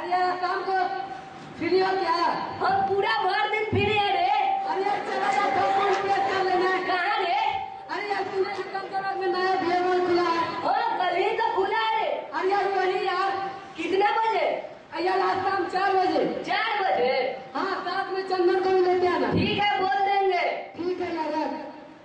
अरे यार काम को फ्री हो क्या? हम पूरा भर दिन फ्री है रे। अरे यार चला यार फोन पे कर लेना है। कहाँ रे? अरे यार तूने कंकड़ में नया बियर बार खुला है। हाँ कल ही तो खुला है रे। अरे यार वही यार कितने बजे? यार आज शाम 4 बजे। 4 बजे? हाँ साथ में चंदन को भी लेते आना। ठीक है बोल देंगे। ठीक है यार।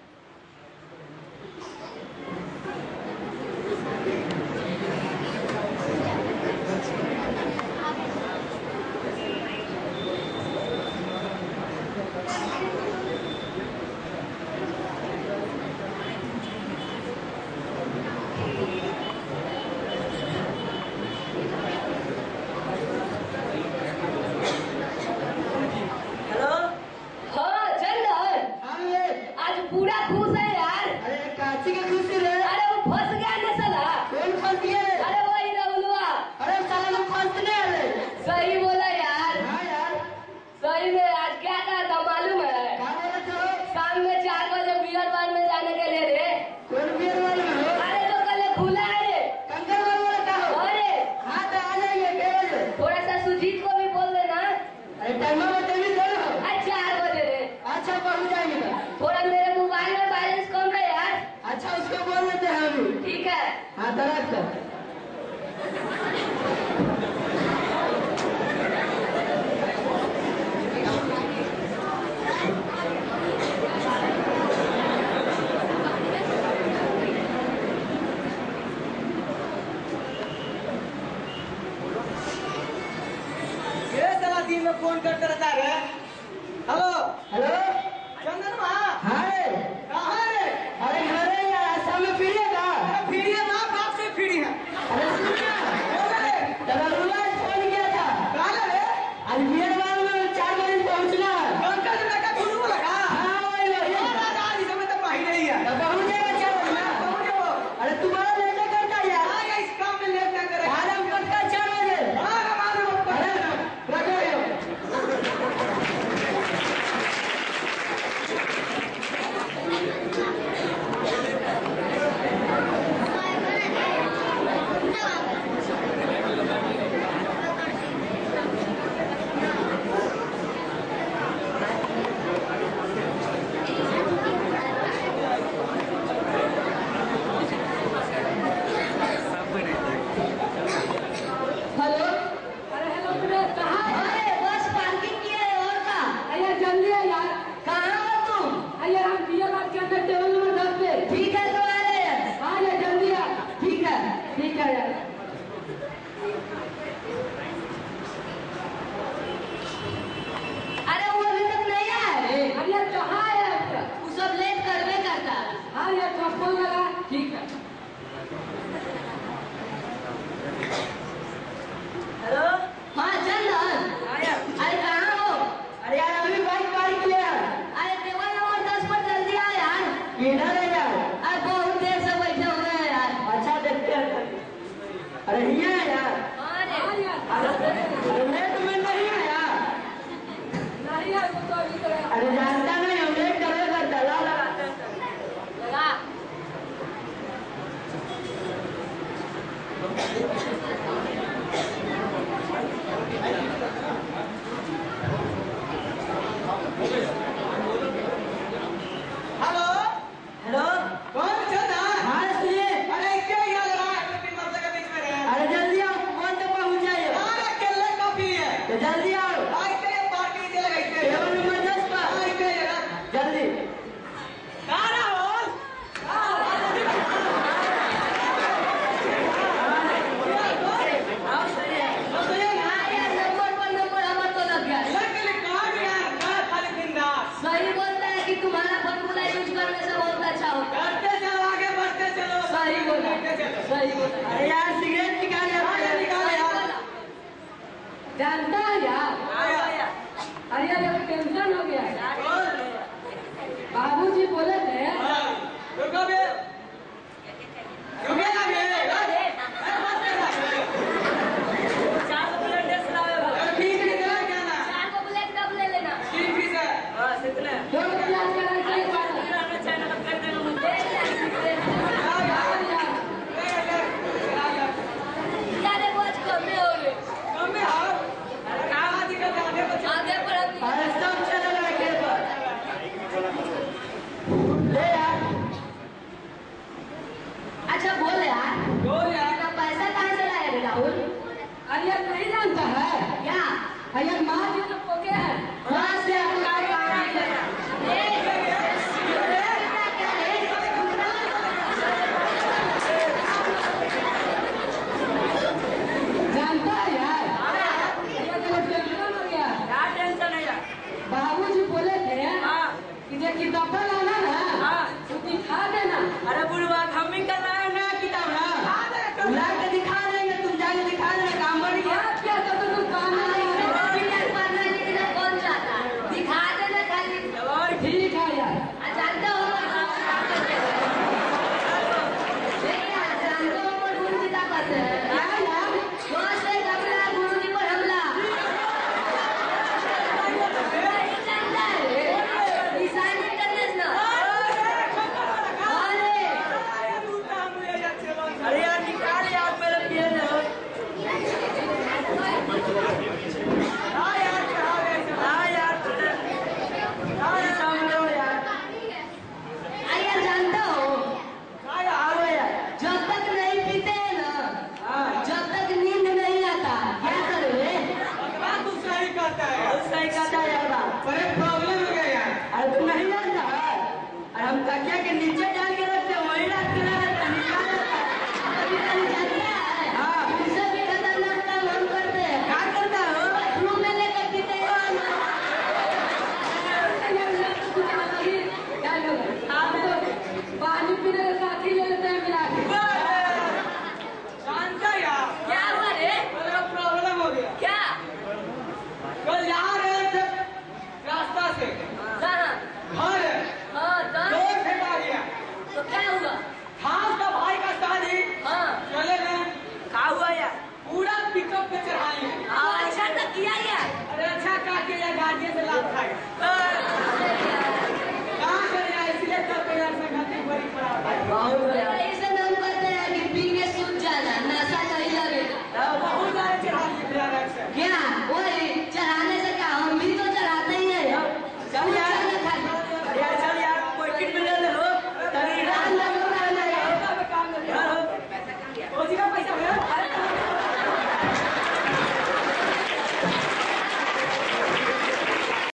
फोन करते रहता है। हेलो हेलो चंदन भाई। हाय कहाँ है? अरे घरे यार शाम में फ्री है का? फ्री है ना? कब से फ्री है? अरे सुनिए तेरा रुला फोन किया था। कहाँ है? आज बियर बार में 4 बजे पहुंचना है। कंकड़ में का गुरु लगा। हाँ वही वही आज इस समय तो बाहर नहीं है। पहुंच जाएगा 4 बजे ना? पहुंच जाओ। अरे तुम्हारा लेट करता यार। आएगा इस काम में लेट ना करे। अरे हम पक्का 4 बजे। हाँ हमारे ऊपर। अरे रखो ये। हेलो अरे हेलो तुम्हें कहाँ है? अरे बस पार्किंग किया है और का। अरे जल्दी है यार। कहाँ हो तुम? अरे हम बियर बार के अंदर टेबल नंबर 10 पे। ठीक है तो आ रहे हैं। हाँ यार जल्दी आ। ठीक है। ठीक है यार। अरे वो अभी तक नहीं आया रे। अरे यार कहाँ है आपका? वो सब लेट करवे करता। हाँ यार तो फोन लगा। ठीक है। हेलो हाँ चंदन। अरे कहाँ हो? अरे यार अभी बाइक पार्क किया है। अरे टेबल नंबर 10 पर जल्दी आ यार। किधर है यार? अरे बहुत देर से बैठे हुए हैं यार। अच्छा देखते हैं। अरे ये है यार। हाँ रे। अरे लेट में नहीं है यार। नहीं यार वो तो अभी तक। अरे जानता नहीं हम लेट करे करता ला लगाते हैं। लगा। हेलो हेलो कौन चंदा? हाँ सुनिए। अरे क्या यहाँ लगा है? तीन मरते के बीच में रहे। अरे जल्दी आओ फोन तो पहुंच जाइए। अरे केले कॉफी है। तो जल्दी आओ आइते हैं पार्टी के लगे। टेबल नंबर 10 पर आइते हैं जल्दी। कहाँ रहो? हाँ यार नंबर पर नंबर हमारा तो लग गया है। सही बोलता है कि तुम्हारा फॉर्मूला यूज करने से बहुत अच्छा होता है। सही बोला। सही बोला। अरे यार सिगरेट निकाल यार। जानता है यार। अरे यार ये टेंशन हो गया है। बाबूजी बोले थे चार को ब्लैक डब ले लेना। 2 प्याज का राइस यार वो आज कम में हो गए। हम तकिया के नीचे